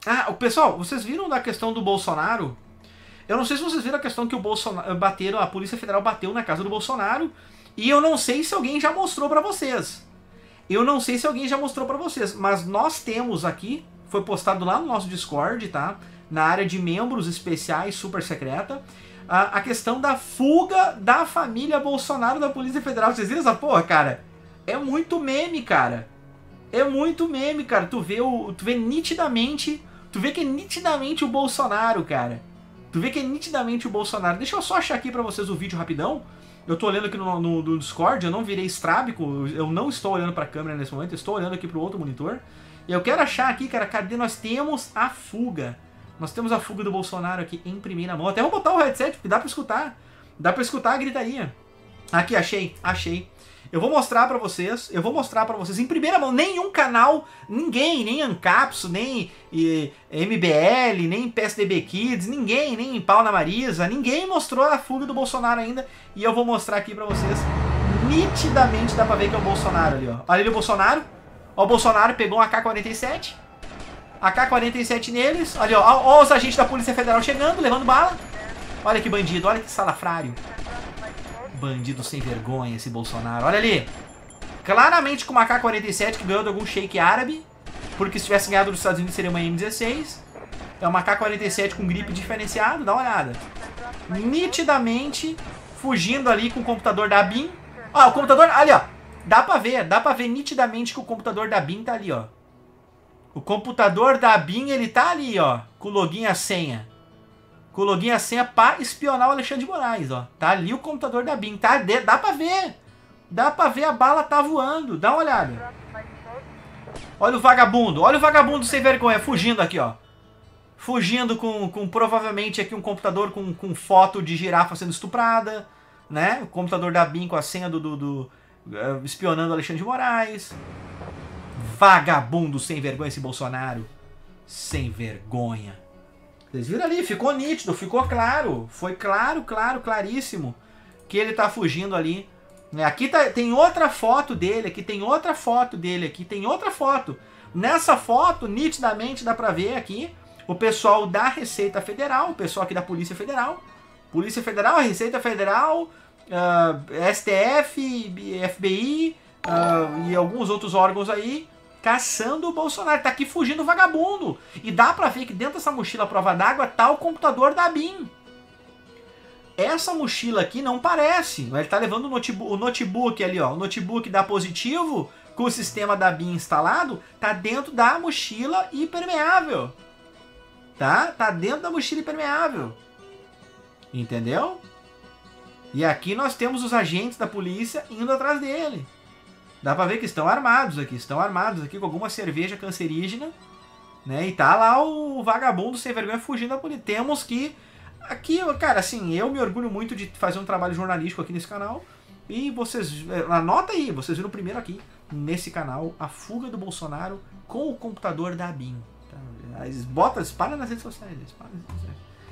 Ah, pessoal, vocês viram da questão do Bolsonaro? Eu não sei se vocês viram a questão que o Bolsonaro a Polícia Federal bateu na casa do Bolsonaro, e eu não sei se alguém já mostrou pra vocês. Eu não sei se alguém já mostrou pra vocês, mas nós temos aqui, foi postado lá no nosso Discord, tá? Na área de membros especiais super secreta, a questão da fuga da família Bolsonaro da Polícia Federal. Vocês viram essa porra, cara? É muito meme, cara. É muito meme, cara. Tu vê nitidamente, tu vê que é nitidamente o Bolsonaro, cara. Tu vê que é nitidamente o Bolsonaro. Deixa eu só achar aqui pra vocês o vídeo rapidão. Eu tô olhando aqui no Discord, eu não virei estrábico, eu não estou olhando pra câmera nesse momento, eu estou olhando aqui pro outro monitor. E eu quero achar aqui, cara, cadê? Nós temos a fuga. Nós temos a fuga do Bolsonaro aqui em primeira mão. Até vou botar o headset, porque dá pra escutar. Dá pra escutar a gritaria. Aqui, achei. Eu vou mostrar pra vocês, em primeira mão. Nenhum canal, ninguém, nem Ancapso, nem MBL, nem PSDB Kids, ninguém, nem Pau na Marisa, ninguém mostrou a fuga do Bolsonaro ainda. E eu vou mostrar aqui pra vocês. Nitidamente dá pra ver que é o Bolsonaro ali, ó. Olha ali o Bolsonaro. Ó, o Bolsonaro pegou um AK-47. AK-47 neles. Olha, ó, os agentes da Polícia Federal chegando, levando bala. Olha que bandido, olha que salafrário. Bandido sem vergonha esse Bolsonaro. Olha ali. Claramente com uma AK-47 que ganhou de algum sheik árabe. Porque se tivesse ganhado dos Estados Unidos seria uma M16. É uma AK-47 com gripe diferenciado. Dá uma olhada. Nitidamente fugindo ali com o computador da BIM. Ó, o computador... Ali, ó. Dá pra ver nitidamente que o computador da BIM tá ali, ó. O computador da BIM, ele tá ali, ó. Com o login e a senha. Com o login e a senha pra espionar o Alexandre de Moraes, ó. Tá ali o computador da BIM. Tá, dá pra ver. Dá pra ver, a bala tá voando. Dá uma olhada. Olha o vagabundo sem vergonha, fugindo aqui, ó. Fugindo com provavelmente aqui um computador com foto de girafa sendo estuprada, né? O computador da BIM com a senha espionando o Alexandre de Moraes. Vagabundo sem vergonha esse Bolsonaro. Sem vergonha. Vocês viram ali? Ficou nítido, ficou claro. Foi claríssimo que ele tá fugindo ali. Aqui tem outra foto dele, aqui tem outra foto dele, aqui tem outra foto. Nessa foto, nitidamente dá pra ver aqui o pessoal da Receita Federal, o pessoal aqui da Polícia Federal, Receita Federal, STF, FBI e alguns outros órgãos aí, caçando o Bolsonaro. Tá aqui fugindo o vagabundo. E dá pra ver que dentro dessa mochila à prova d'água tá o computador da BIM. Essa mochila aqui não parece. Ele tá levando o notebook ali, ó. O notebook dá positivo com o sistema da BIM instalado. Tá dentro da mochila impermeável. Tá dentro da mochila impermeável. Entendeu? E aqui nós temos os agentes da polícia indo atrás dele. Dá pra ver que estão armados aqui com alguma cerveja cancerígena, né? E tá lá o vagabundo sem vergonha fugindo da polícia. Temos que... Aqui, cara, assim, eu me orgulho muito de fazer um trabalho jornalístico aqui nesse canal. E vocês... Anota aí, vocês viram primeiro aqui, nesse canal, a fuga do Bolsonaro com o computador da BIM. Tá? Bota, espalha nas redes sociais.